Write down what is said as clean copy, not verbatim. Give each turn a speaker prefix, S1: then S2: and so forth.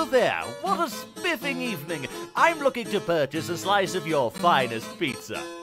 S1: there, what a spiffing evening! I'm looking to purchase a slice of your finest pizza.